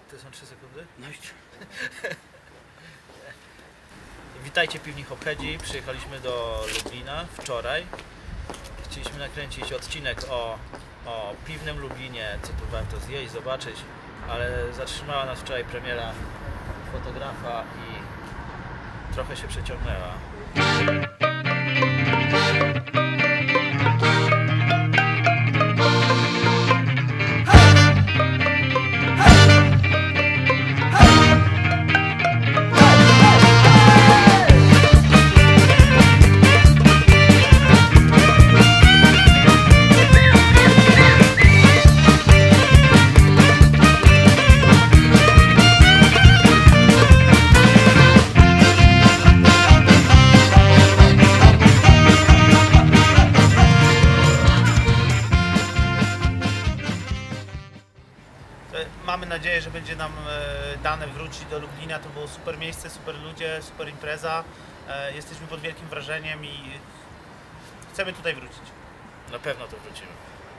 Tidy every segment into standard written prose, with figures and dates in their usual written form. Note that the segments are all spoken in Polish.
To są 3 sekundy? No i Witajcie piwni Hopheadzi. Przyjechaliśmy do Lublina wczoraj. Chcieliśmy nakręcić odcinek o piwnym Lublinie, co tu warto zjeść, zobaczyć, ale zatrzymała nas wczoraj premiera fotografa i trochę się przeciągnęła. Mamy nadzieję, że będzie nam dane wrócić do Lublina. To było super miejsce, super ludzie, super impreza. Jesteśmy pod wielkim wrażeniem i chcemy tutaj wrócić. Na pewno to wrócimy.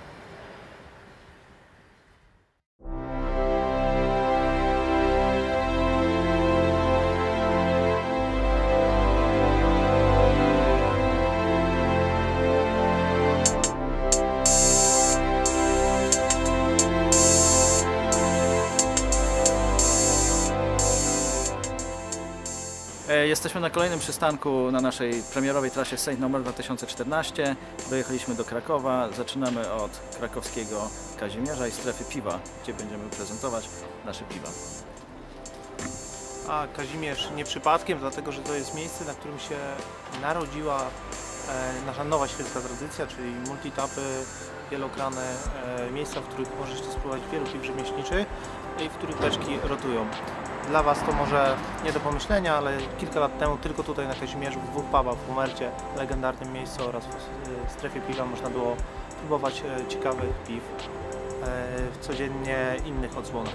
Jesteśmy na kolejnym przystanku na naszej premierowej trasie Saint No More 2014. Dojechaliśmy do Krakowa. Zaczynamy od krakowskiego Kazimierza i strefy piwa, gdzie będziemy prezentować nasze piwa. A Kazimierz nie przypadkiem, dlatego że to jest miejsce, na którym się narodziła nasza nowa świecka tradycja, czyli multitapy, wielokrane, miejsca, w których możecie spróbować wielu piw rzemieślniczych i w których beczki rotują. Dla Was to może nie do pomyślenia, ale kilka lat temu tylko tutaj na Kazimierzu, w 2 pubach, w Umercie, legendarnym miejscu oraz w strefie piwa można było próbować ciekawych piw w codziennie innych odsłonach.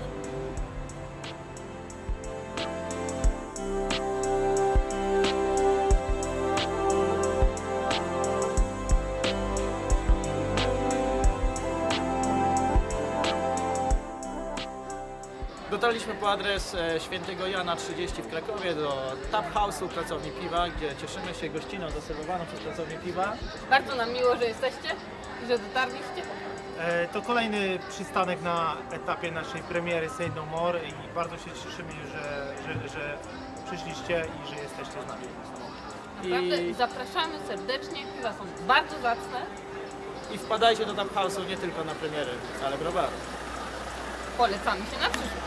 Dotarliśmy po adres Świętego Jana 30 w Krakowie do Tap House'u, pracowni piwa, gdzie cieszymy się gościną zaserwowaną przez pracownię piwa. Bardzo nam miło, że jesteście i że dotarliście. To kolejny przystanek na etapie naszej premiery Saint No More i bardzo się cieszymy, że przyszliście i że jesteście z nami. Naprawdę zapraszamy serdecznie, piwa są bardzo zacne. I wpadajcie do Tap House'u nie tylko na premiery, ale browaru. Polecamy się na przyszłość.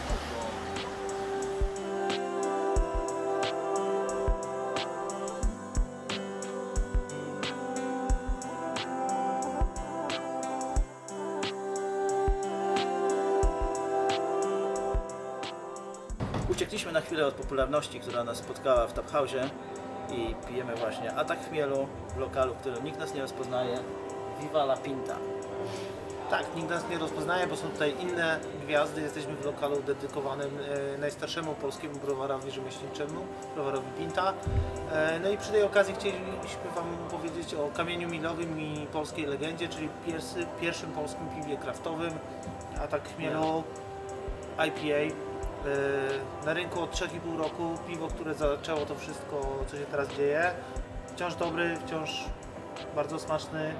Uciekliśmy na chwilę od popularności, która nas spotkała w Tap House'ie i pijemy właśnie Atak Chmielu w lokalu, w którym nikt nas nie rozpoznaje. Viva la Pinta. Tak, nikt nas nie rozpoznaje, bo są tutaj inne gwiazdy. Jesteśmy w lokalu dedykowanym najstarszemu polskiemu browarowi rzemieślniczemu, browarowi Pinta. No i przy tej okazji chcieliśmy Wam powiedzieć o kamieniu milowym i polskiej legendzie, czyli pierwszym polskim piwie kraftowym, Atak Chmielu IPA. Na rynku od 3,5 roku, piwo, które zaczęło to wszystko, co się teraz dzieje. Wciąż dobry, wciąż bardzo smaczny.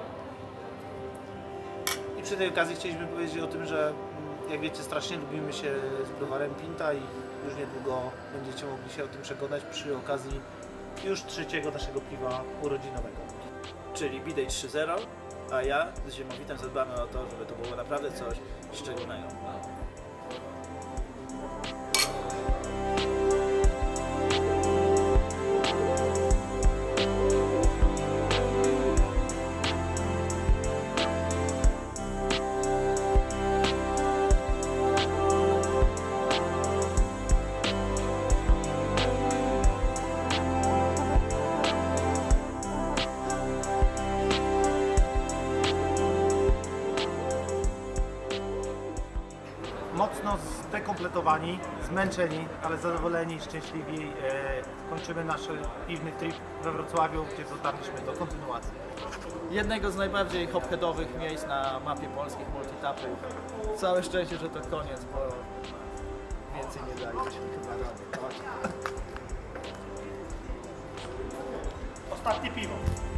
I przy tej okazji chcieliśmy powiedzieć o tym, że jak wiecie, strasznie lubimy się z browarem Pinta i już niedługo będziecie mogli się o tym przekonać przy okazji już 3. naszego piwa urodzinowego. Czyli B-Day 3.0, a ja z Ziemowitem zadbamy o to, żeby to było naprawdę coś szczególnego. Mocno zdekompletowani, zmęczeni, ale zadowoleni i szczęśliwi kończymy nasz piwny trip we Wrocławiu, gdzie dotarliśmy do kontynuacji. Jednego z najbardziej hopheadowych miejsc na mapie polskich multitapy. Całe szczęście, że to koniec, bo więcej nie daliśmy chyba rady, tak? Ostatnie piwo.